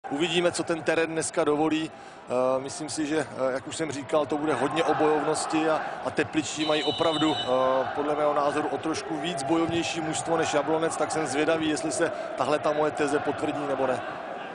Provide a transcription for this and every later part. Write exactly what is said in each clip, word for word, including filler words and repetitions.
Uvidíme, co ten terén dneska dovolí. Myslím si, že, jak už jsem říkal, to bude hodně o bojovnosti a, a Tepličtí mají opravdu, podle mého názoru, o trošku víc bojovnější mužstvo než Jablonec, tak jsem zvědavý, jestli se tahle ta moje teze potvrdí nebo ne.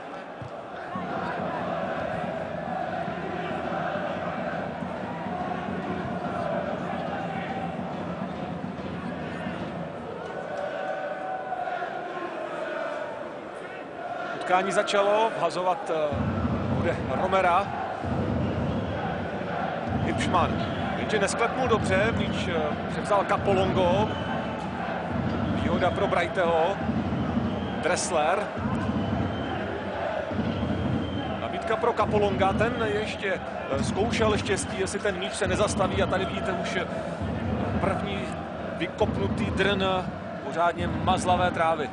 Utkání začalo, vhazovat bude Romera. Hipšman, jenže nesklepnul dobře, míč převzal Capolongo. Výhoda pro Brajteho. Dressler. Nabídka pro Capolonga, ten ještě zkoušel štěstí, jestli ten míč se nezastaví a tady vidíte už první vykopnutý drn pořádně mazlavé trávy.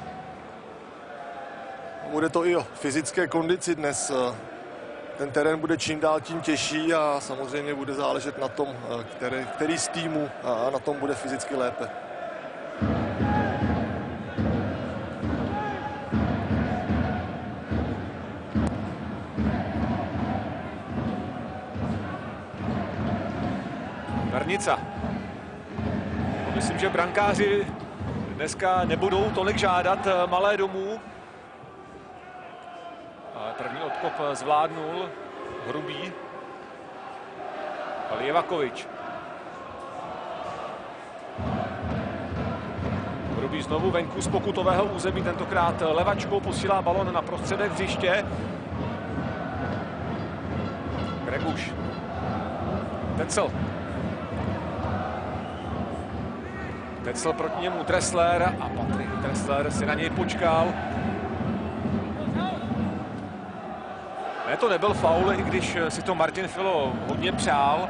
Bude to i o fyzické kondici dnes. Ten terén bude čím dál tím těžší a samozřejmě bude záležet na tom, který, který z týmů a na tom bude fyzicky lépe. Vernica. Myslím, že brankáři dneska nebudou tolik žádat malé domů. První odkop zvládnul Hrubý. Lievakovič. Hrubý znovu venku z pokutového území, tentokrát levačkou posílá balon na prostředek hřiště. Greguš. Tecl. Tecl proti němu Dressler a Patrik Dressler si na něj počkal. Ne, to nebyl faul, i když si to Martin Filo hodně přál.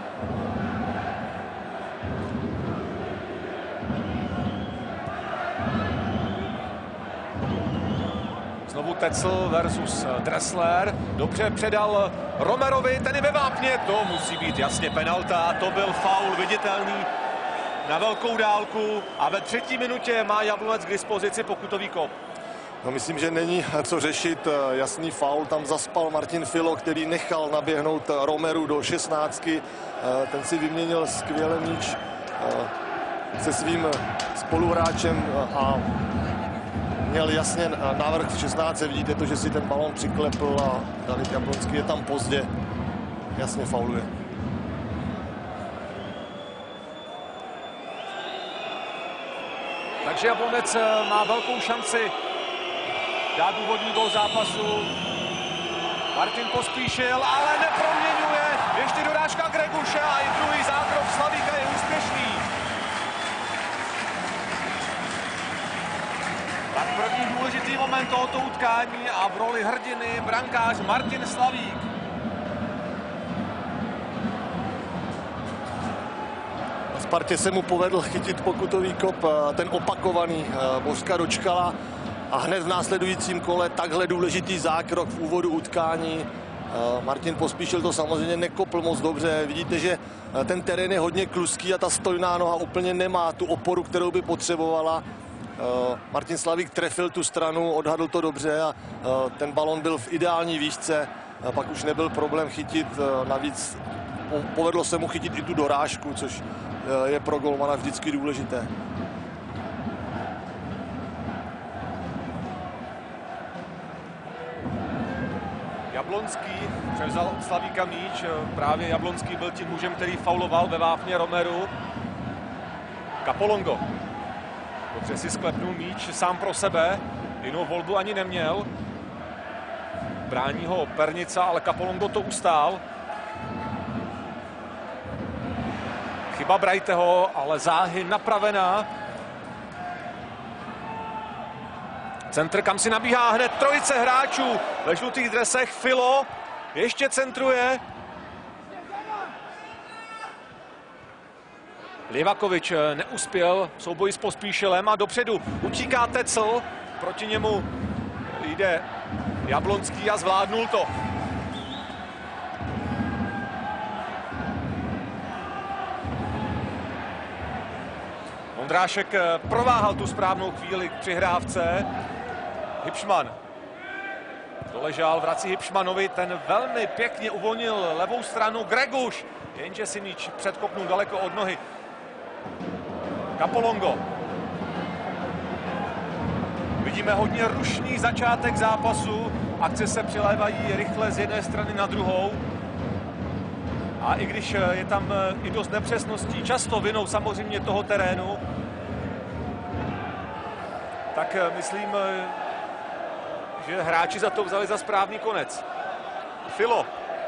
Znovu Tecl versus Dressler. Dobře předal Romerovi, ten je ve vápně. To musí být jasně penalta. To byl faul viditelný na velkou dálku. A ve třetí minutě má Jablonec k dispozici pokutový kop. No, myslím, že není co řešit, jasný faul, tam zaspal Martin Filo, který nechal naběhnout Romeru do šestnáctky, ten si vyměnil skvěle míč se svým spoluhráčem a měl jasně návrh v šestnáctce, vidíte to, že si ten balon přiklepl a David Jablonský je tam pozdě, jasně fauluje. Takže Jablonec má velkou šanci dát úvodní gól zápasu. Martin Pospíšil, ale neproměňuje. Ještě dorážka Greguše a i druhý zákrok Slavíka je úspěšný. Tak první důležitý moment tohoto utkání a v roli hrdiny brankář Martin Slavík. Spartě se mu povedl chytit pokutový kop, ten opakovaný, Božka dočkala. A hned v následujícím kole takhle důležitý zákrok v úvodu utkání. Martin Pospíšil to samozřejmě nekopl moc dobře. Vidíte, že ten terén je hodně kluský a ta stojná noha úplně nemá tu oporu, kterou by potřebovala. Martin Slavík trefil tu stranu, odhadl to dobře a ten balon byl v ideální výšce. Pak už nebyl problém chytit, navíc povedlo se mu chytit i tu dorážku, což je pro golmana vždycky důležité. Jablonský převzal od Slavíka míč. Právě Jablonský byl tím mužem, který fauloval ve vápně Romeru. Capolongo. Dobře si sklepnul míč sám pro sebe. Jinou volbu ani neměl. Brání ho Pernica, ale Capolongo to ustál. Chyba Brajteho, ale záhy napravená. Centr, kam si nabíhá hned trojice hráčů ve žlutých dresech. Filo ještě centruje. Lievakovič neuspěl v souboji s Pospíšilem a dopředu utíká Tecl. Proti němu jde Jablonský a zvládnul to. Ondrášek prováhal tu správnou chvíli k přihrávce. Hipšman. Doležal, vrací Hipšmanovi, ten velmi pěkně uvolnil levou stranu. Greguš, jenže Sinič předkopnul daleko od nohy. Capolongo. Vidíme hodně rušný začátek zápasu. Akce se přilévají rychle z jedné strany na druhou. A i když je tam i dost nepřesností, často vinou samozřejmě toho terénu, tak myslím, že hráči za to vzali za správný konec. Filo.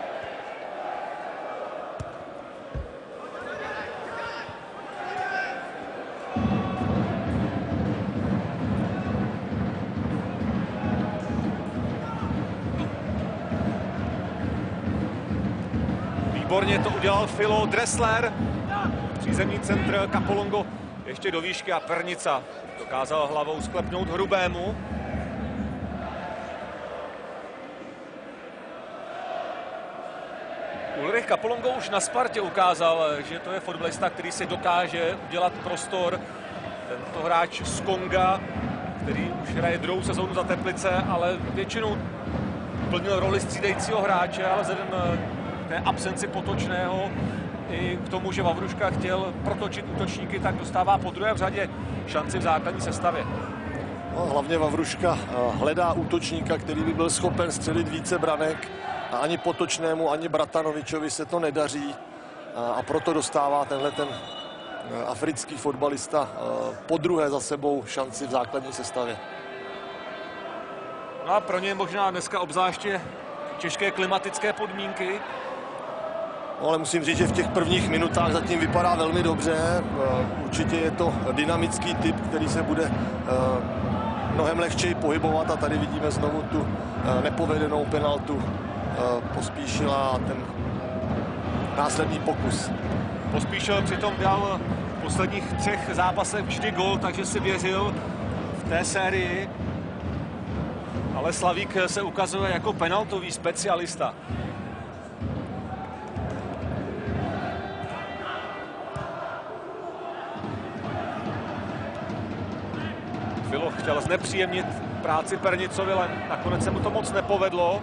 Výborně to udělal Filo. Dressler, přízemní centr, Capolongo ještě do výšky a Pernica dokázal hlavou sklepnout Hrubému. Ulrich Capolongo už na Spartě ukázal, že to je fotbalista, který si dokáže udělat prostor. Tento hráč z Konga, který už hraje druhou sezónu za Teplice, ale většinou plnil roli střídajícího hráče, ale vzhledem k té absenci Potočného i k tomu, že Vavruška chtěl protočit útočníky, tak dostává po druhé v řadě šanci v základní sestavě. No, hlavně Vavruška hledá útočníka, který by byl schopen střelit více branek. A ani Potočnému, ani Bratanovičovi se to nedaří. A proto dostává tenhle ten africký fotbalista po druhé za sebou šanci v základní sestavě. No a pro ně možná dneska obzvláště těžké klimatické podmínky. No, ale musím říct, že v těch prvních minutách zatím vypadá velmi dobře. Určitě je to dynamický typ, který se bude mnohem lehčeji pohybovat a tady vidíme znovu tu nepovedenou penaltu Pospíšila a ten následný pokus. Pospíšil přitom dal v posledních třech zápasech vždy gól, takže si věřil v té sérii. Ale Slavík se ukazuje jako penaltový specialista. Filo chtěl znepříjemnit práci Pernicovi, ale nakonec se mu to moc nepovedlo.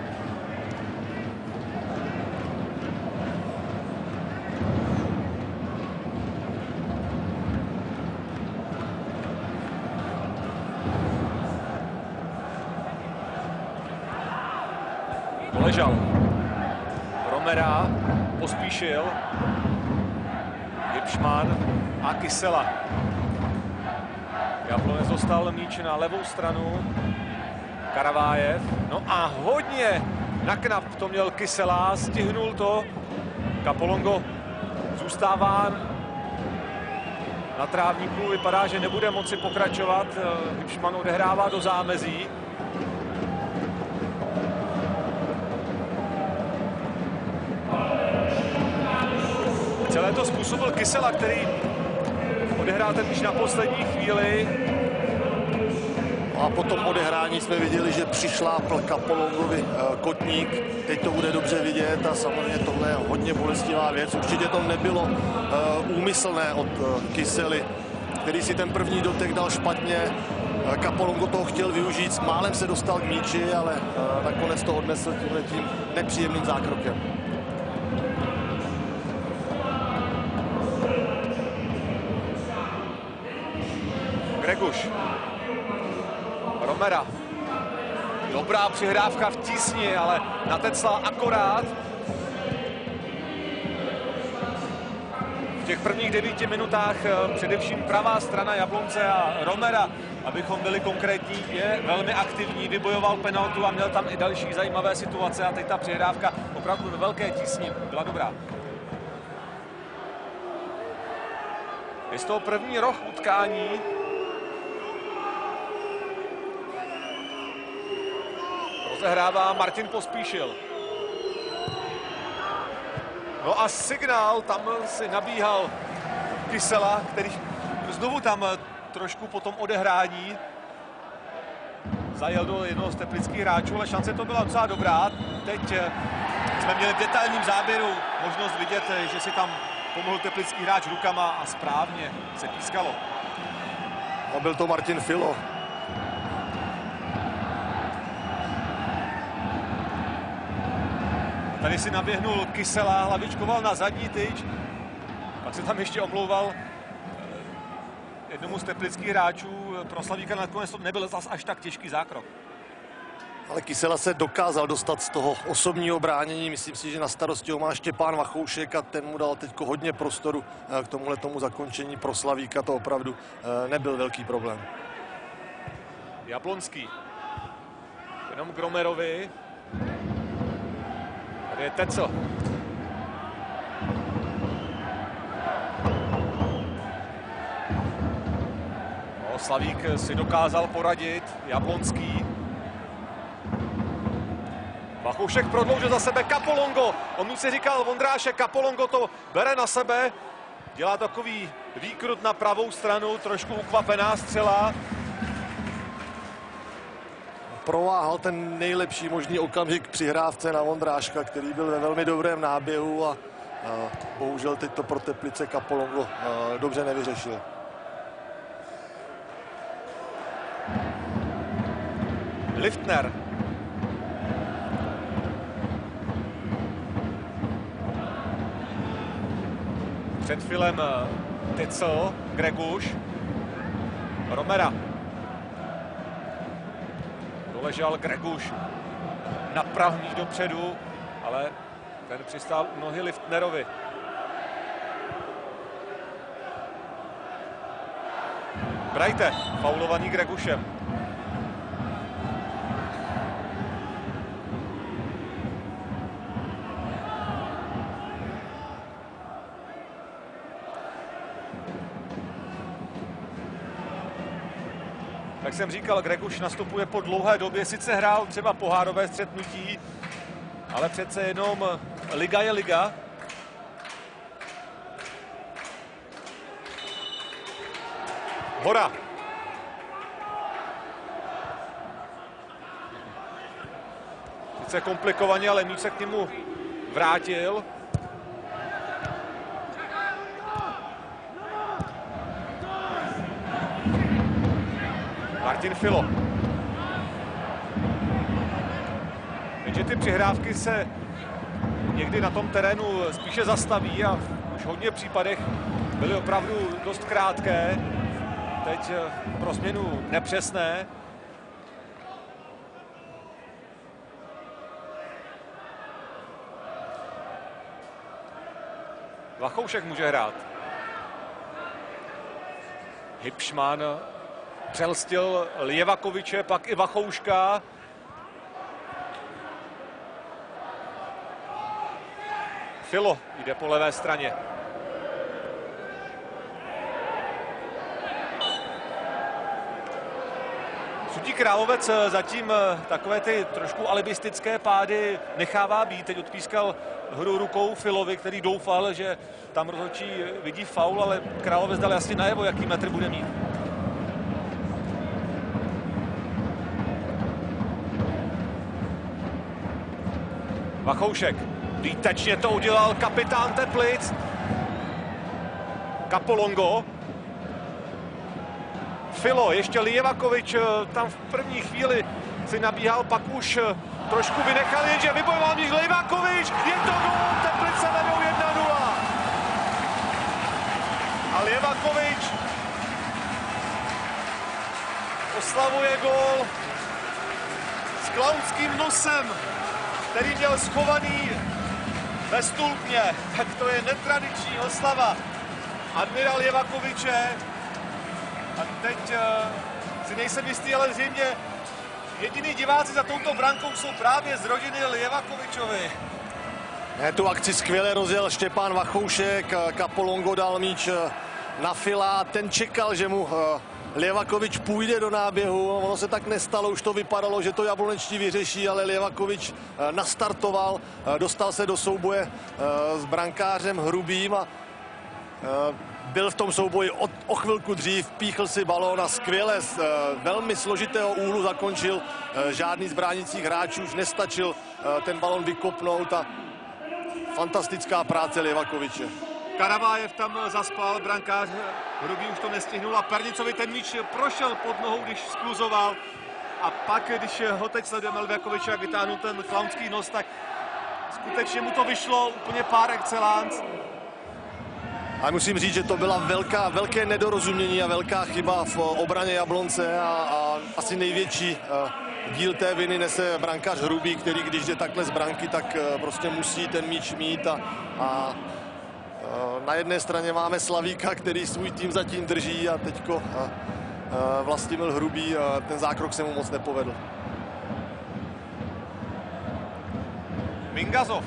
Doležal. Romera, Pospíšil, Hipšman a Kysela. Jablonec dostal míč na levou stranu. Karavájev. No a hodně na knap to měl Kysela, stihnul to. Capolongo zůstává na trávníku, vypadá, že nebude moci pokračovat. Hipšman odehrává do zámezí. Celé to způsobil Kysela, který odehrál ten míč na poslední chvíli. A po tom odehrání jsme viděli, že přišlápl Capolongovi kotník. Teď to bude dobře vidět a samozřejmě tohle je hodně bolestivá věc. Určitě to nebylo úmyslné od Kysely, který si ten první dotek dal špatně. Capolongo toho chtěl využít, málem se dostal k míči, ale nakonec to odnesl tímhletím nepříjemným zákrokem. Greguš. Romera. Dobrá přihrávka v tísni, ale na Tecla akorát. V těch prvních devíti minutách především pravá strana Jablonce a Romera, abychom byli konkrétní, je velmi aktivní, vybojoval penaltu a měl tam i další zajímavé situace a teď ta přihrávka opravdu ve velké tísni byla dobrá. Je z toho první roh utkání. Rozehrává Martin Pospíšil. No a signál, tam si nabíhal Kysela, který znovu tam trošku po tom odehrání zajel do jednoho z teplických hráčů, ale šance to byla docela dobrá. Teď jsme měli v detailním záběru možnost vidět, že si tam pomohl teplický hráč rukama a správně se pískalo. A byl to Martin Filo. Tady si naběhnul Kysela, hlavičkoval na zadní tyč. Pak se tam ještě omlouval jednomu z teplických hráčů. Pro Slavíka nakonec to nebyl zas až tak těžký zákrok. Ale Kysela se dokázal dostat z toho osobního bránění. Myslím si, že na starosti ho má Štěpán Vachoušek a ten mu dal teď hodně prostoru k tomuhle tomu zakončení. Pro Slavíka to opravdu nebyl velký problém. Jablonský. Jenom k Romerovi. Tady je Tecl. No, Slavík si dokázal poradit. Jablonský. Vachoušek prodloužil za sebe Capolongo. On mu si říkal Vondrášek, Capolongo to bere na sebe. Dělá takový výkrut na pravou stranu, trošku ukvapená střela. Prováhal ten nejlepší možný okamžik přihrávce na Vondráška, který byl ve velmi dobrém náběhu a, a bohužel teď to pro Teplice Capolongo a, dobře nevyřešil. Liftner. Před filem Tecl, Greguš, Romera. Doležel Greguš na prahních dopředu, ale ten přistál u nohy Liftnerovi. Brajte, faulovaný Gregušem. Jak jsem říkal, Greguš nastupuje po dlouhé době, sice hrál třeba pohárové střetnutí, ale přece jenom liga je liga. Hora. Sice komplikovaně, ale míč se k němu vrátil. Martin Filo. Takže ty přihrávky se někdy na tom terénu spíše zastaví a už v hodně případech byly opravdu dost krátké. Teď pro změnu nepřesné. Vachoušek může hrát. Hipšman přelstil Ljevakoviče, pak i Vachouška. Filo jde po levé straně. Sudí Královec zatím takové ty trošku alibistické pády nechává být. Teď odpískal hru rukou Filovi, který doufal, že tam rozhodčí vidí faul, ale Královec dal jasně najevo, jaký metr bude mít. Vachoušek. Výtečně to udělal kapitán Teplic. Capolongo. Filo, ještě Ljevakovič tam v první chvíli si nabíhal, pak už trošku vynechal, jenže vybojoval míč Ljevakovič. Je to gól, Teplice vedou jedna nula. A Ljevakovič oslavuje gól s klaunským nosem, který měl schovaný ve stulpně. Tak to je netradiční oslava admirál Ljevakoviče. A teď uh, si nejsem jistý, ale zřejmě jediný diváci za touto brankou jsou právě z rodiny Ljevakovičovi. Ne, tu akci skvěle rozjel Štěpán Vachoušek, Capolongo dal míč na Fila, ten čekal, že mu Ljevakovič půjde do náběhu, ono se tak nestalo, už to vypadalo, že to jablonečtí vyřeší, ale Ljevakovič nastartoval, dostal se do souboje s brankářem Hrubým a byl v tom souboji o, o chvilku dřív, píchl si balón a skvěle z velmi složitého úhlu zakončil. Žádný z bránících hráčů už nestačil ten balón vykopnout a fantastická práce Ljevakoviče. Karavájev tam zaspal, brankář Hrubý už to nestihnul a Pernicovi ten míč prošel pod nohou, když skluzoval. A pak, když ho teď sledujeme Ljevakoviče, jak vytáhnul ten klaunský nos, tak skutečně mu to vyšlo úplně par excellence. A musím říct, že to byla velká, velké nedorozumění a velká chyba v obraně Jablonce a, a asi největší díl té viny nese brankář Hrubý, který když jde takhle z branky, tak prostě musí ten míč mít a, a na jedné straně máme Slavíka, který svůj tým zatím drží a teďko Vlastimil Hrubý, ten zákrok se mu moc nepovedl. Mingazov.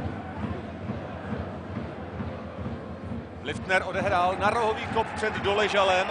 Liftner odehrál na rohový kop před Doležalem.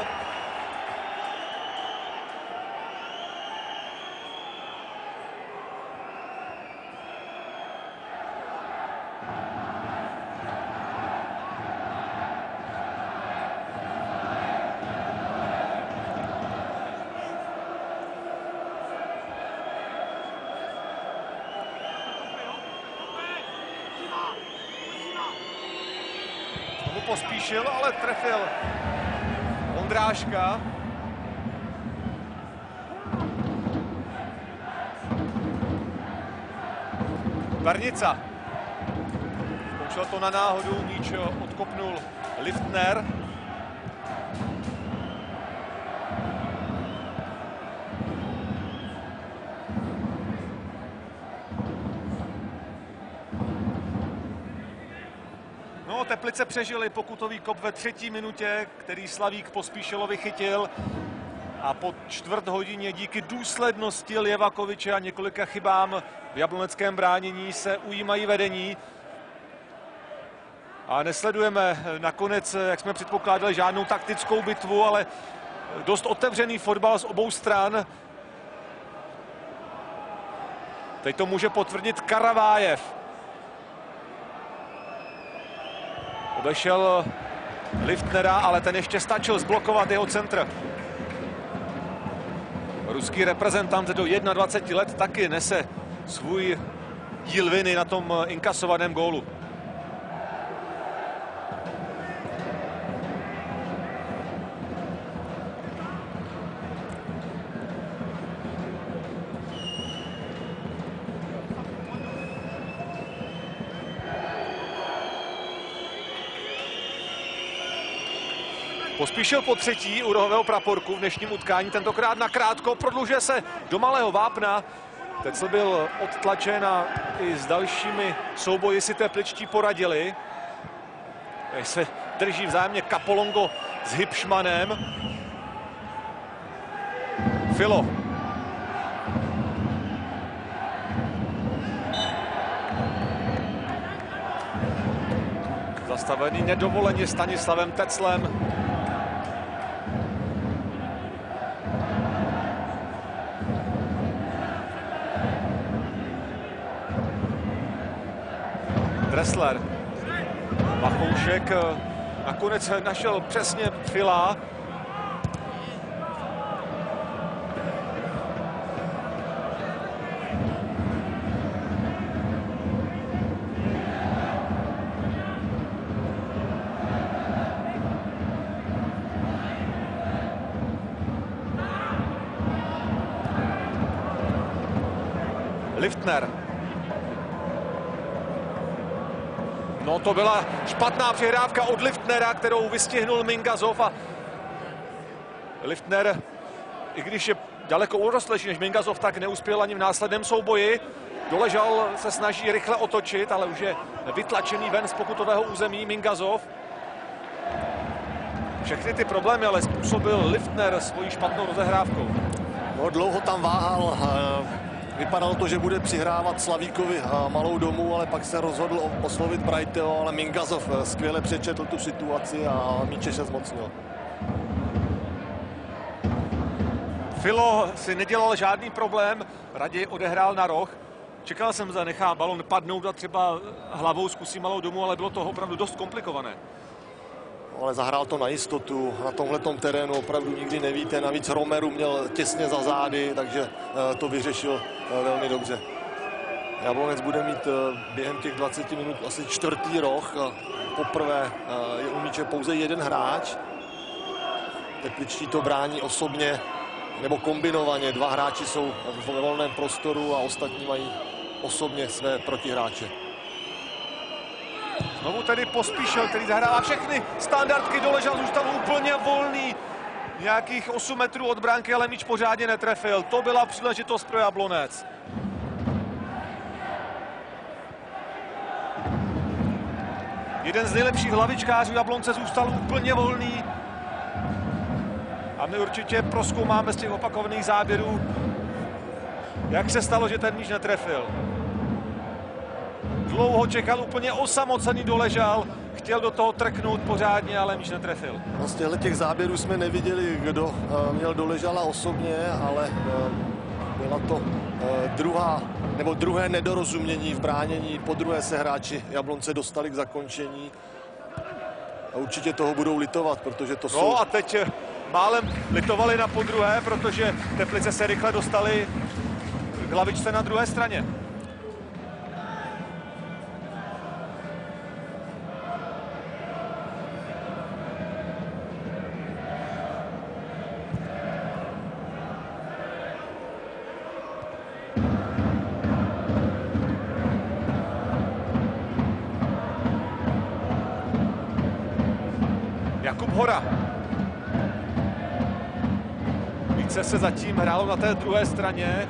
Pospíšil, ale trefil Ondráška. Varnica. Skončilo to na náhodu, míč odkopnul Liftner. Teplice přežili pokutový kop ve třetí minutě, který Slavík Pospíšilovi chytil. A po čtvrt hodině díky důslednosti Ljevakoviče a několika chybám v jabloneckém bránění se ujímají vedení. A nesledujeme nakonec, jak jsme předpokládali, žádnou taktickou bitvu, ale dost otevřený fotbal z obou stran. Teď to může potvrdit Karavájev. Obešel Liftnera, ale ten ještě stačil zblokovat jeho centr. Ruský reprezentant do dvaceti jednoho let taky nese svůj díl viny na tom inkasovaném gólu. Pospíšil po třetí u rohového praporku v dnešním utkání, tentokrát nakrátko, prodlužuje se do malého vápna. Teď byl odtlačen a i s dalšími souboji si tepličtí poradili. Teď se drží vzájemně Kapolongo s Hipšmanem. Filo. Zastavený nedovoleně Stanislavem Teclem. Dressler. Machoušek nakonec našel přesně Fila. Liftner. No, to byla špatná přihrávka od Liftnera, kterou vystihnul Mingazov a Liftner, i když je daleko urostlejší než Mingazov, tak neuspěl ani v následném souboji. Doležal se snaží rychle otočit, ale už je vytlačený ven z pokutového území Mingazov. Všechny ty problémy ale způsobil Liftner svojí špatnou rozehrávkou. No, dlouho tam váhal. Vypadalo to, že bude přihrávat Slavíkovi malou domů, ale pak se rozhodl oslovit Brajteho, ale Mingazov skvěle přečetl tu situaci a míče se zmocnil. Filo si nedělal žádný problém, raději odehrál na roh. Čekal jsem, že nechá balon padnout a třeba hlavou zkusí malou domů, ale bylo to opravdu dost komplikované. Ale zahrál to na jistotu, na tomhletom terénu opravdu nikdy nevíte. Navíc Romeru měl těsně za zády, takže to vyřešil velmi dobře. Jablonec bude mít během těch dvaceti minut asi čtvrtý roh. Poprvé je u míče pouze jeden hráč. Tepličtí to brání osobně nebo kombinovaně. Dva hráči jsou ve volném prostoru a ostatní mají osobně své protihráče. Znovu tedy Pospíšil, který zahrává všechny standardky, Doležal zůstal úplně volný. Nějakých osm metrů od bránky, ale míč pořádně netrefil. To byla příležitost pro Jablonec. Jeden z nejlepších hlavičkářů Jablonce zůstal úplně volný. A my určitě prozkoumáme z těch opakovaných záběrů, jak se stalo, že ten míč netrefil. Dlouho čekal, úplně osamocený Doležal. Chtěl do toho trknout pořádně, ale míč netrefil. No z těchto těch záběrů jsme neviděli, kdo uh, měl Doležala osobně, ale uh, byla to uh, druhá, nebo druhé nedorozumění v bránění. Po druhé se hráči Jablonce dostali k zakončení. A určitě toho budou litovat, protože to no jsou... No a teď málem litovali na podruhé, protože Teplice se rychle dostali k hlavičce na druhé straně. Jakub Hora. Více se zatím hrálo na té druhé straně.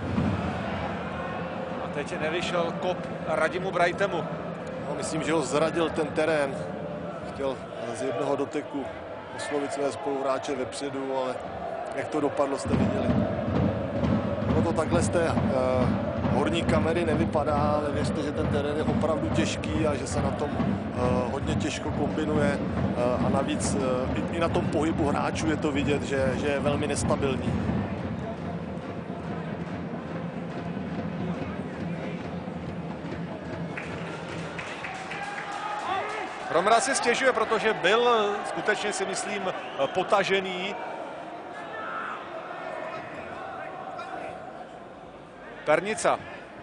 A teď nevyšel kop Radimu Brajtemu. No, myslím, že ho zradil ten terén. Chtěl z jednoho doteku oslovit své spoluhráče vepředu, ale jak to dopadlo, jste viděli. No to takhle z té uh, horní kamery nevypadá, ale věřte, že ten terén je opravdu těžký a že se na tom uh, hodně těžko kombinuje uh, a navíc uh, i, i na tom pohybu hráčů je to vidět, že, že je velmi nestabilní. Romera si stěžuje, protože byl skutečně, si myslím, potažený. Pernica.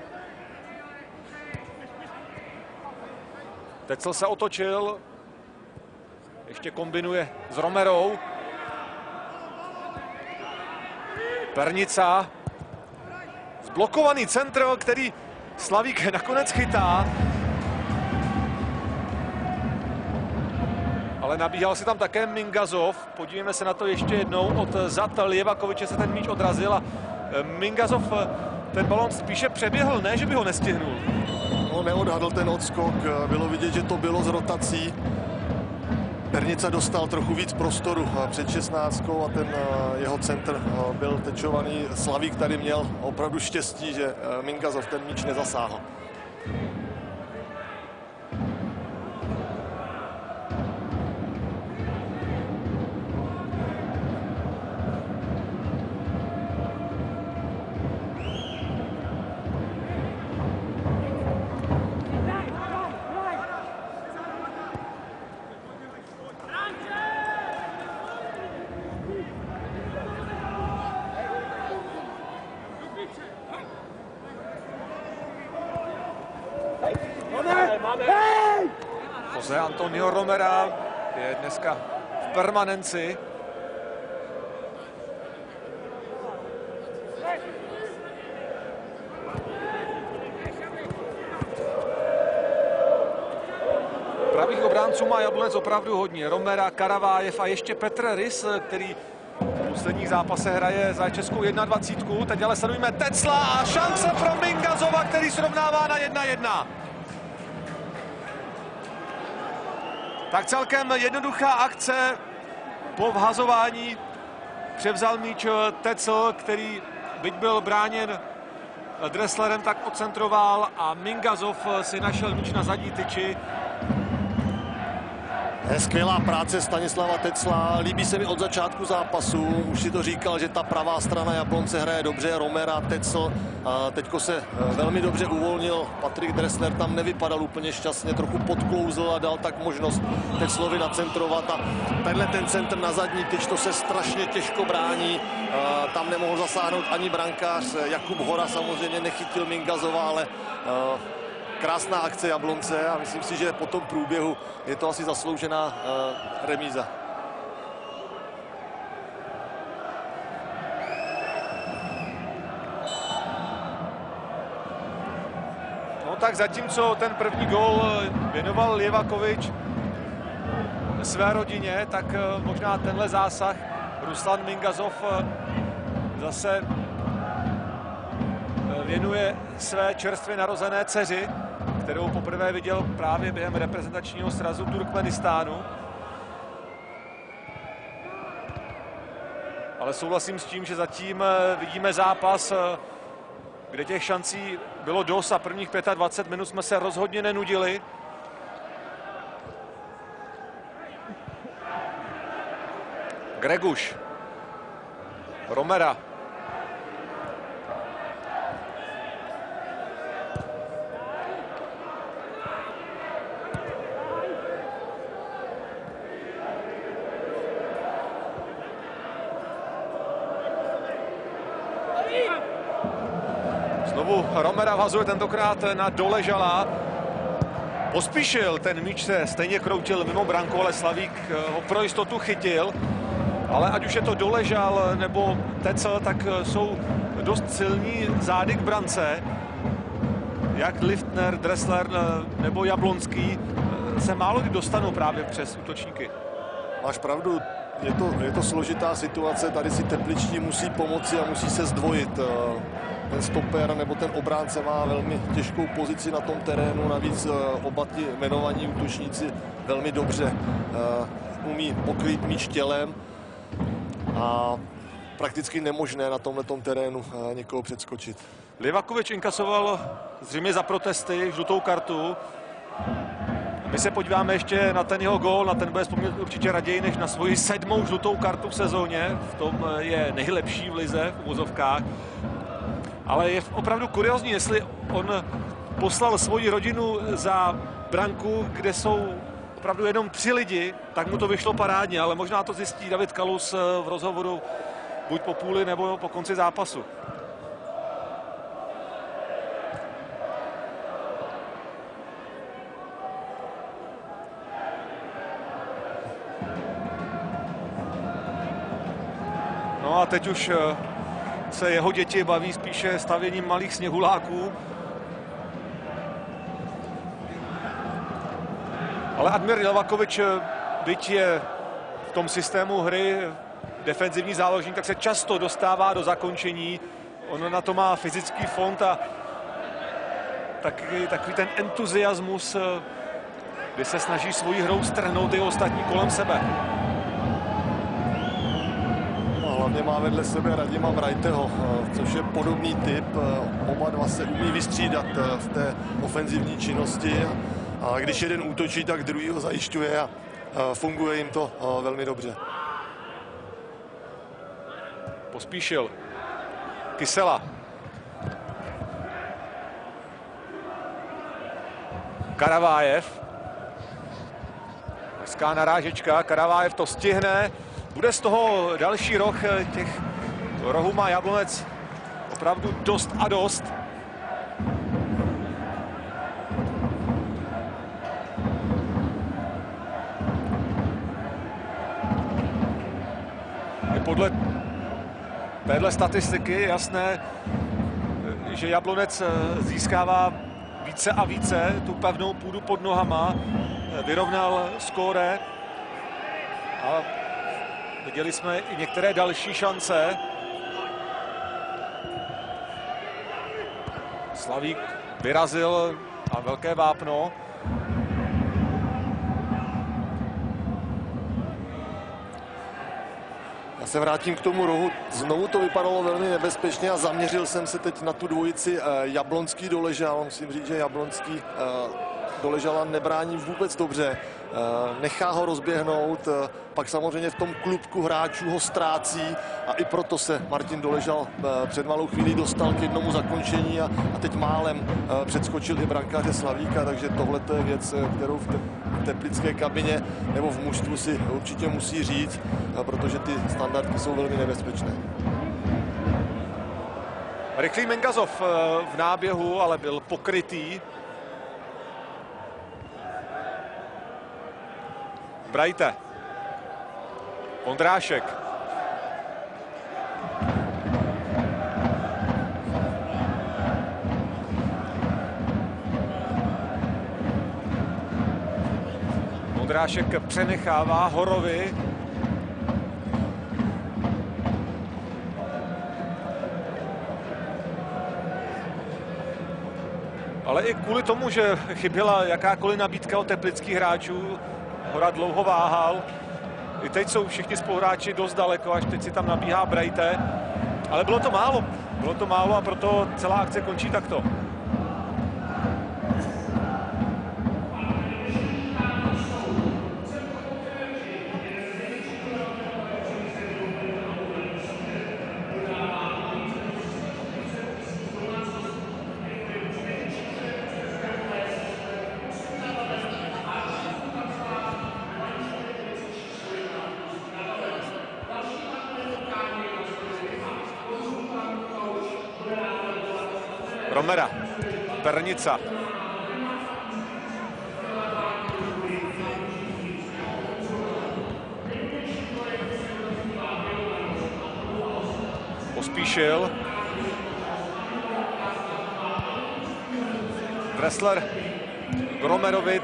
Tecl se otočil. Ještě kombinuje s Romerou. Pernica. Zblokovaný centr, který Slavík nakonec chytá. Ale nabíhal si tam také Mingazov. Podívejme se na to ještě jednou. Od zad Lievakoviče se ten míč odrazil a Mingazov ten balon spíše přeběhl, ne, že by ho nestihnul. No, neodhadl ten odskok, bylo vidět, že to bylo z rotací. Pernica dostal trochu víc prostoru před šestnáctkou a ten jeho centr byl tečovaný. Slavík tady měl opravdu štěstí, že Mingazov ten míč nezasáhl. Jose Antonio Romera je dneska v permanenci. Pravých obránců má Jablonec opravdu hodně. Romera, Karavájev a ještě Petr Rys, který v posledních zápasech hraje za českou dvacet jedna. Teď ale sledujeme Tecla a šance pro Mingazova, který srovnává na jedna jedna. Tak celkem jednoduchá akce. Po vhazování převzal míč Tecl, který byť byl bráněn Dresslerem, tak odcentroval a Mingazov si našel míč na zadní tyči. Je skvělá práce Stanislava Tecla, líbí se mi od začátku zápasu, už si to říkal, že ta pravá strana Jablonce hraje dobře, Romera, Tecl, teďko se velmi dobře uvolnil, Patrik Dressler tam nevypadal úplně šťastně, trochu podklouzl a dal tak možnost Teclovi nacentrovat a tenhle ten centr na zadní tyč, to se strašně těžko brání, tam nemohl zasáhnout ani brankář, Jakub Hora samozřejmě nechytil Mingazova, ale krásná akce Jablonce a myslím si, že po tom průběhu je to asi zasloužená uh, remíza. No, No tak zatímco ten první gól věnoval Livakovič své rodině, tak možná tenhle zásah Ruslan Mingazov zase věnuje své čerstvě narozené dceři, kterou poprvé viděl právě během reprezentačního srazu Turkmenistánu. Ale souhlasím s tím, že zatím vidíme zápas, kde těch šancí bylo dost a prvních dvacet pět minut jsme se rozhodně nenudili. Greguš. Romera. Znovu Romera vhazuje tentokrát na Doležala. Pospíšil, ten míč se stejně kroutil mimo branku, ale Slavík ho pro jistotu chytil. Ale ať už je to Doležal nebo Tecl, tak jsou dost silní zády k brance. Jak Liftner, Dressler nebo Jablonský se málo kdy dostanou právě přes útočníky. Máš pravdu, je to, je to složitá situace, tady si tepličtí musí pomoci a musí se zdvojit. Ten stoper nebo ten obránce má velmi těžkou pozici na tom terénu, navíc oba ti jmenovaní útočníci velmi dobře umí pokrýt míč tělem a prakticky nemožné na tomhletom terénu někoho předskočit. Livakovič inkasoval zřejmě za protesty žlutou kartu. My se podíváme ještě na ten jeho gól, na ten bude vzpomínat určitě raději než na svoji sedmou žlutou kartu v sezóně. V tom je nejlepší v lize, v uvozovkách. Ale je opravdu kuriózní, jestli on poslal svoji rodinu za branku, kde jsou opravdu jenom tři lidi, tak mu to vyšlo parádně, ale možná to zjistí David Kalus v rozhovoru buď po půli nebo po konci zápasu. No a teď už se jeho děti baví spíše stavěním malých sněhuláků. Ale Admir Livakovič, byť je v tom systému hry defenzivní záložník, tak se často dostává do zakončení. On na to má fyzický fond a taky, takový ten entuziasmus, kdy se snaží svojí hrou strhnout i ostatní kolem sebe. Hlavně má vedle sebe Radima Vrajteho, což je podobný typ. Oba dva se umí vystřídat v té ofenzivní činnosti. A když jeden útočí, tak druhý ho zajišťuje a funguje jim to velmi dobře. Pospíšil. Kysela. Karavájev. Hezká narážečka. Karavájev to stihne. Bude z toho další roh, těch rohů má Jablonec opravdu dost a dost. Je podle téhle statistiky je jasné, že Jablonec získává více a více tu pevnou půdu pod nohama, vyrovnal skóre a viděli jsme i některé další šance. Slavík vyrazil a velké vápno. Já se vrátím k tomu rohu. Znovu to vypadalo velmi nebezpečně a zaměřil jsem se teď na tu dvojici Jablonský Doležal. Musím říct, že Jablonský Doležala nebrání vůbec dobře. Nechá ho rozběhnout, pak samozřejmě v tom klubku hráčů ho ztrácí a i proto se Martin Doležal před malou chvílí dostal k jednomu zakončení a, a teď málem předskočil i brankáře Slavíka, takže tohle je věc, kterou v, te, v teplické kabině nebo v mužstvu si určitě musí říct, protože ty standardky jsou velmi nebezpečné. Rychlý Mingazov v náběhu, ale byl pokrytý. Brajte. Vondrášek. Vondrášek přenechává Horovi. Ale i kvůli tomu, že chyběla jakákoliv nabídka od teplických hráčů, Hora dlouho váhal. I teď jsou všichni spoluhráči dost daleko, až teď si tam nabíhá Brejte. Ale bylo to málo. Bylo to málo a proto celá akce končí takto. Romera, Pernica. Pospíšil. Dressler k Romerovi.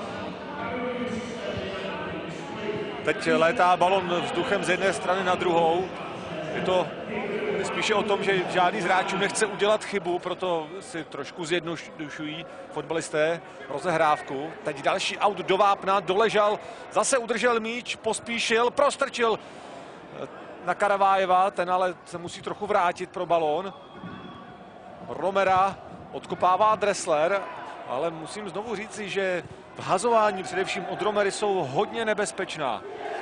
Teď létá balon vzduchem z jedné strany na druhou. Je to spíše o tom, že žádný z hráčů nechce udělat chybu, proto si trošku zjednodušují fotbalisté rozehrávku. Teď další aut do vápna, doležal, zase udržel míč, pospíšil, prostrčil na Karavájeva, ten ale se musí trochu vrátit pro balón. Romera odkopává Dressler, ale musím znovu říci, že vhazování především od Romery jsou hodně nebezpečná.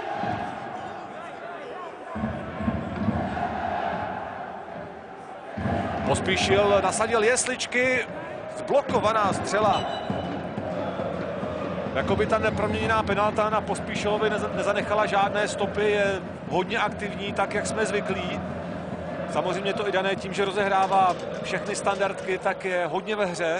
Pospíšil, nasadil jesličky, zblokovaná střela. Jakoby ta neproměněná penalta na Pospíšilovi nezanechala žádné stopy, je hodně aktivní, tak jak jsme zvyklí. Samozřejmě to i dané tím, že rozehrává všechny standardky, tak je hodně ve hře.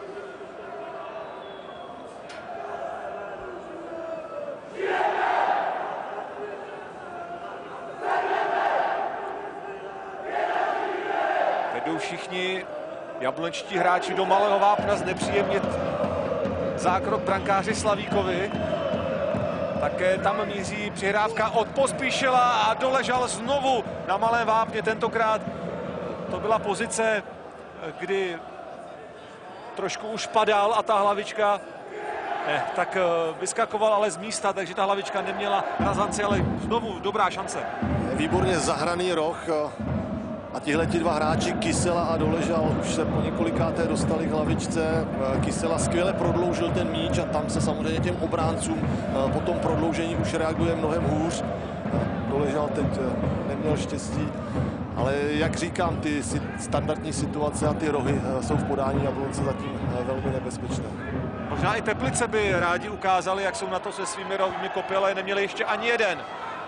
Jdou všichni jablonečtí hráči do malého vápna znepříjemnit zákrok brankáři Slavíkovi. Také tam míří přihrávka od Pospíšila a doležal znovu na malém vápně. Tentokrát to byla pozice, kdy trošku už padal a ta hlavička ne, tak vyskakoval ale z místa, takže ta hlavička neměla razanci, ale znovu dobrá šance. Výborně zahraný roh. A tihle ti dva hráči, Kysela a Doležal, už se po několikáté dostali k hlavičce. Kysela skvěle prodloužil ten míč a tam se samozřejmě těm obráncům po tom prodloužení už reaguje mnohem hůř. Doležal teď neměl štěstí, ale jak říkám, ty standardní situace a ty rohy jsou v podání Jablonce zatím velmi nebezpečné. Možná i Teplice by rádi ukázali, jak jsou na to se svými rohovými kopy, ale neměli ještě ani jeden.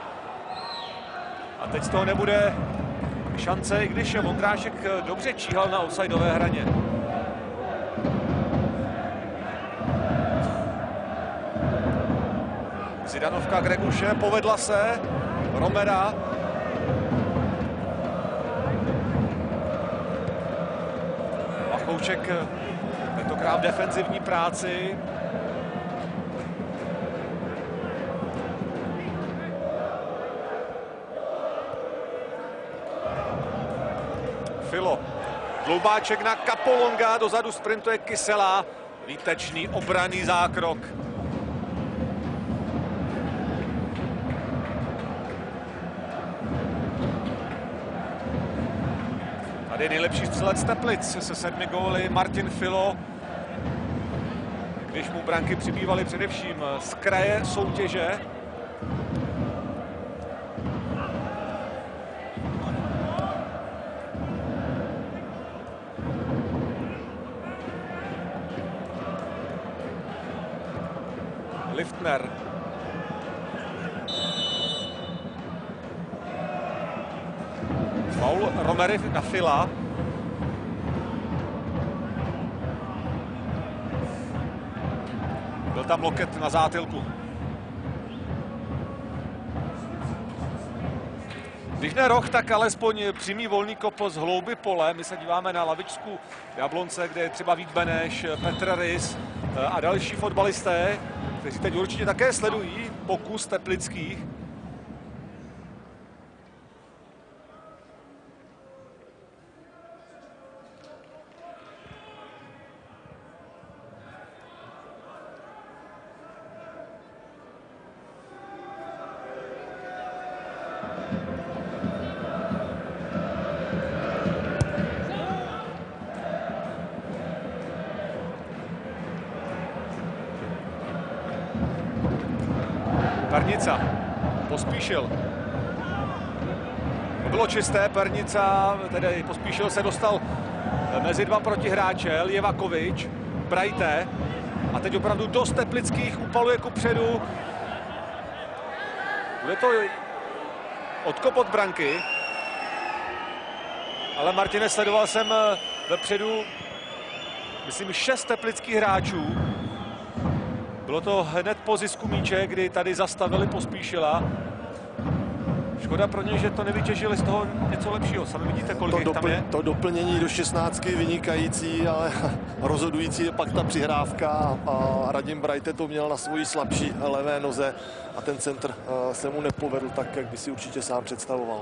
A teď z toho nebude šance, i když Vondrášek dobře číhal na offsideové hraně. Zidanovka Greguše, povedla se. Romera. Machouček tentokrát v defenzivní práci. Filo. Dloubáček na Capolonga, dozadu sprintuje Kysela. Výtečný obranný zákrok. Tady je nejlepší střelec Teplic se sedmi góly Martin Filo. Když mu branky přibývaly především z kraje soutěže. Liftner. Faul Romery na Fila. Byl tam loket na zátilku. Když ne roh, tak alespoň přímý volný kop z hlouby pole. My se díváme na lavičku Jablonce, kde je třeba Vít Beneš, Petr Rys a další fotbalisté. kteří teď určitě také sledují pokus teplických. Pernica, Pospíšil. To bylo čisté, Pernica, tedy Pospíšil se dostal mezi dva protihráče, Ljevakovič, Brajte. A teď opravdu dost teplických, upaluje kupředu. Bude to odkop od branky. Ale Martine, sledoval jsem vepředu, myslím, šest teplických hráčů. Bylo to hned po zisku míče, kdy tady zastavili Pospíšila. Škoda pro ně, že to nevytěžili z toho něco lepšího. Sami vidíte, kolik to jich tam je. To doplnění do šestnáctky vynikající, ale rozhodující je pak ta přihrávka. A Radim Brajte to měl na svojí slabší levé noze a ten centr se mu nepovedl tak, jak by si určitě sám představoval.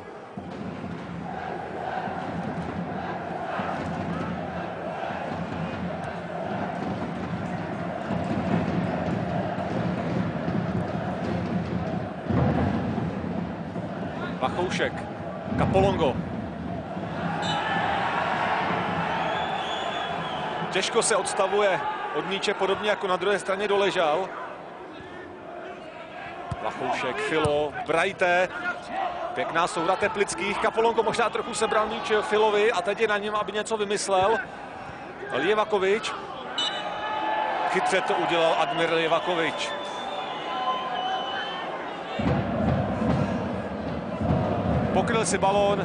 Pachoušek, Capolongo. Těžko se odstavuje od míče, podobně jako na druhé straně Doležal. Pachoušek, Filo, Brajte. Pěkná souhra teplických. Capolongo možná trochu sebral míč Filovi a teď je na něm, aby něco vymyslel. Ljevakovič. Chytře to udělal Admir Ljevakovič. Pokryl si balón,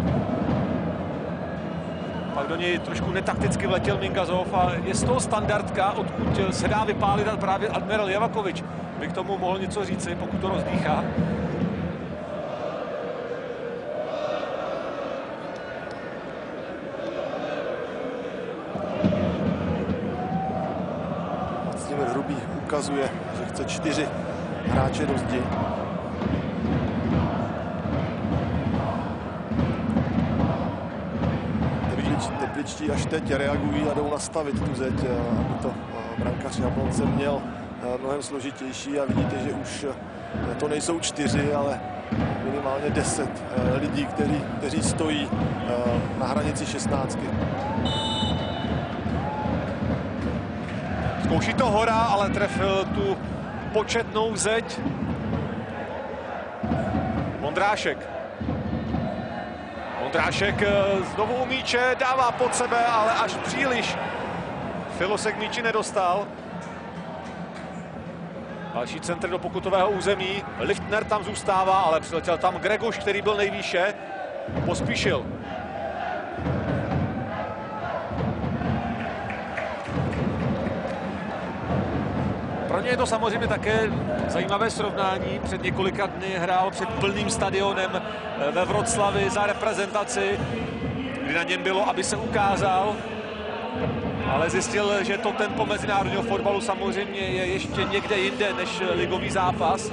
pak do něj trošku netakticky vletěl Mingazov a je z toho standardka, odkud se dá vypálit právě Admir Ljevakovič. By k tomu mohl něco říci, pokud to rozdýchá. Vlastimir Hrubý ukazuje, že chce čtyři hráče do zdi. Tepličtí až teď reagují a jdou nastavit tu zeď, aby to brankář Jablonce měl mnohem složitější a vidíte, že už to nejsou čtyři, ale minimálně deset lidí, kteří, kteří stojí na hranici šestnáctky. Zkouší to Hora, ale trefil tu početnou zeď. Vondrášek. Vondrášek znovu u míče, dává pod sebe, ale až příliš. Filo se k míči nedostal. Další centr do pokutového území. Liftner tam zůstává, ale přiletěl tam Greguš, který byl nejvýše. Pospíšil. Pro ně je to samozřejmě také zajímavé srovnání. Před několika dny hrál před plným stadionem ve Vroclavi za reprezentaci, kdy na něm bylo, aby se ukázal, ale zjistil, že to tempo mezinárodního fotbalu samozřejmě je ještě někde jinde než ligový zápas.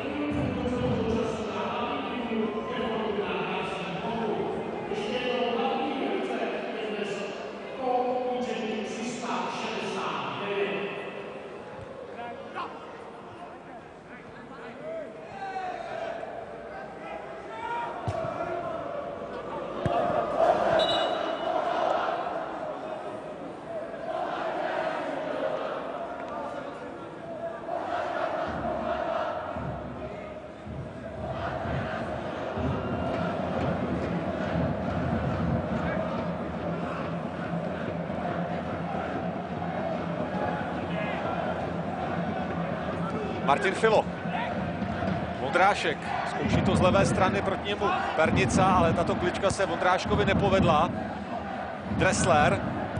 Martin Filo. Vondrášek zkouší to z levé strany, proti němu Pernica, ale tato klička se Vondráškovi nepovedla. Dressler.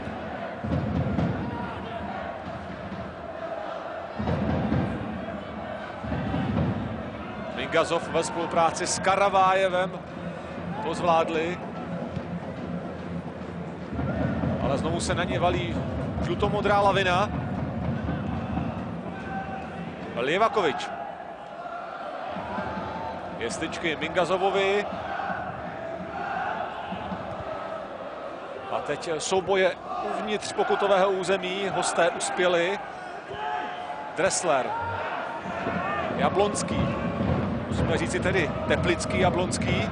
Mingazov ve spolupráci s Karavájevem to zvládli. Ale znovu se na ně valí žlutomodrá lavina. Livakovič. Jestličky Mingazovovi. A teď souboje uvnitř pokutového území. Hosté uspěli. Dressler. Jablonský. Musíme říci tedy Teplický Jablonský.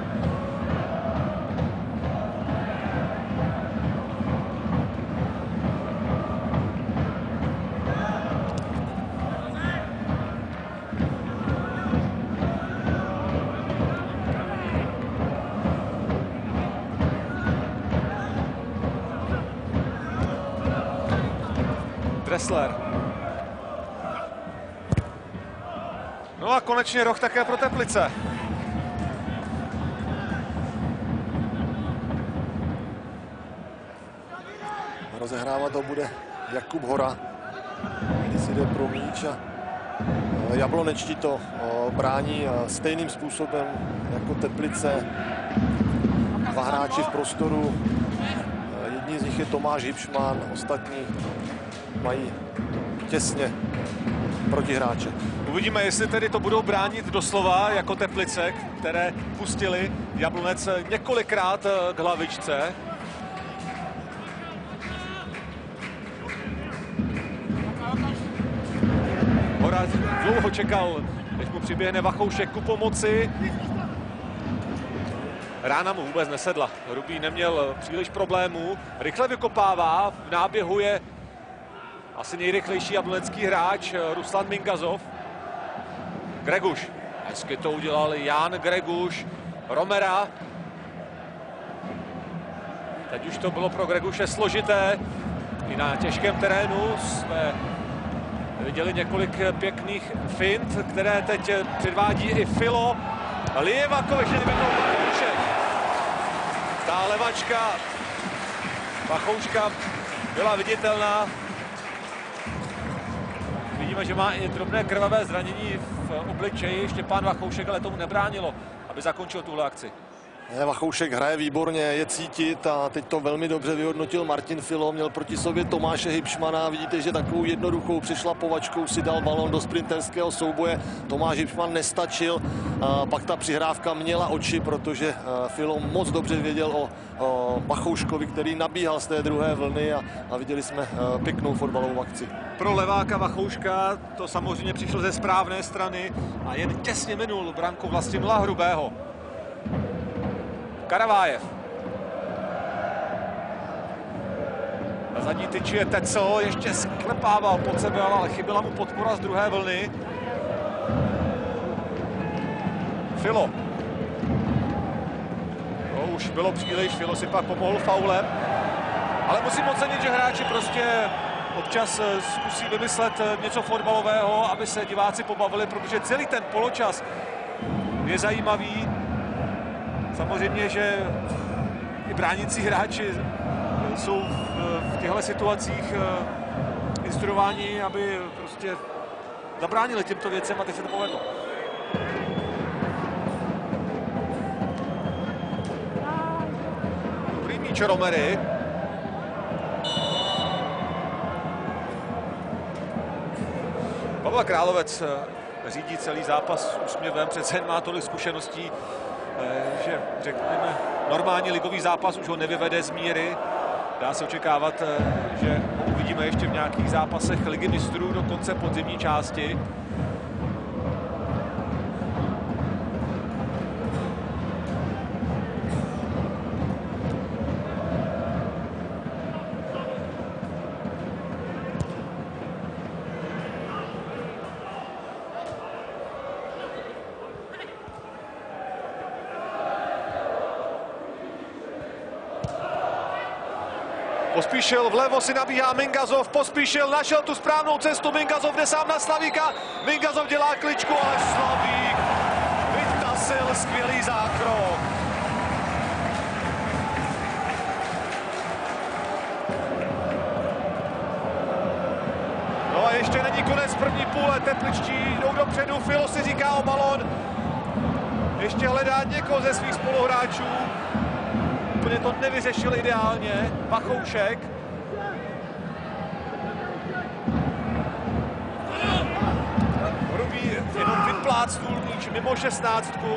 Dressler. No a konečně roh také pro Teplice. Rozehrávat to bude Jakub Hora, když si jde pro míč a Jablonečtí to brání stejným způsobem jako Teplice. Dva hráči v prostoru, jedni z nich je Tomáš Hipšman, ostatní mají těsně protihráče. Uvidíme, jestli tedy to budou bránit doslova jako Teplice, které pustili Jablonec několikrát k hlavičce. Hora dlouho čekal, než mu přiběhne Vachoušek ku pomoci. Rána mu vůbec nesedla. Rubý neměl příliš problémů. Rychle vykopává, v náběhu je asi nejrychlejší jablonecký hráč Ruslan Mingazov. Greguš. Hezky to udělal Jan Greguš. Romera. Teď už to bylo pro Greguše složité. I na těžkém terénu jsme viděli několik pěkných fint, které teď předvádí i Filo. Livakovič nevyhnul Vachoušek. Ta levačka Vachouška byla viditelná. Vidíme, že má i drobné krvavé zranění v obličeji. Štěpán Vachoušek, ale tomu nebránilo, aby zakončil tuhle akci. Vachoušek hraje výborně, je cítit a teď to velmi dobře vyhodnotil Martin Filo. Měl proti sobě Tomáše Hipšmana. Vidíte, že takovou jednoduchou přešlapovačkou si dal balon do sprinterského souboje. Tomáš Hipšman nestačil. A pak ta přihrávka měla oči, protože Filo moc dobře věděl o, o Vachouškovi, který nabíhal z té druhé vlny a, a viděli jsme pěknou fotbalovou akci. Pro leváka Vachouška to samozřejmě přišlo ze správné strany a jen těsně minul branku Vlastimila Hrubého. Karavájev. Na zadní tyči je Tecl, ještě sklepával pod sebe, ale chyběla mu podpora z druhé vlny. Filo. To už bylo příliš, Filo si pak pomohl faulem. Ale musím ocenit, že hráči prostě občas zkusí vymyslet něco fotbalového, aby se diváci pobavili, protože celý ten poločas je zajímavý. Samozřejmě, že i bránící hráči jsou v těchto situacích instruováni, aby prostě zabránili těmto věcem a teď se to povedlo. Dobrý míč Romery. Pavel Královec řídí celý zápas s úsměvem, přece jen má tolik zkušeností, že řekněme, normální ligový zápas už ho nevyvede z míry. Dá se očekávat, že ho uvidíme ještě v nějakých zápasech Ligy mistrů do konce podzimní části. Pospíšil vlevo si nabíhá Mingazov, Pospíšil našel tu správnou cestu, Mingazov jde sám na Slavíka, Mingazov dělá kličku, ale Slavík vytasil skvělý zákrok. No a ještě není konec první půle, Tepličtí jdou dopředu, Filo si říká o balon, ještě hledá někoho ze svých spoluhráčů. Úplně to nevyřešil ideálně Vachoušek. dát stůl míč mimo šestnáctku.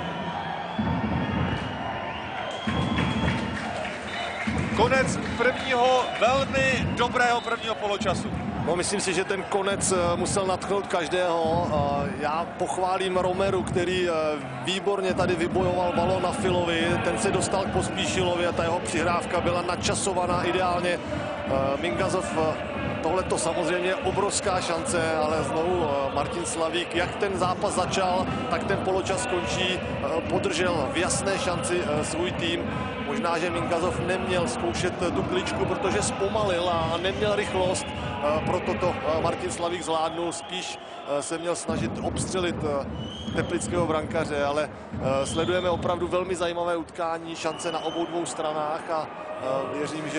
Konec prvního, velmi dobrého prvního poločasu. No, myslím si, že ten konec musel nadchnout každého. Já pochválím Romeru, který výborně tady vybojoval balón na Filovi. Ten se dostal k Pospíšilovi a ta jeho přihrávka byla načasovaná ideálně. Mingazov, tohle to samozřejmě je obrovská šance, ale znovu Martin Slavík, jak ten zápas začal, tak ten poločas končí. Podržel v jasné šanci svůj tým. Možná, že Mingazov neměl zkoušet tu kličku, protože zpomalil a neměl rychlost, proto to Martin Slavík zvládnul. Spíš se měl snažit obstřelit teplického brankaře, ale sledujeme opravdu velmi zajímavé utkání, šance na obou dvou stranách a věřím, že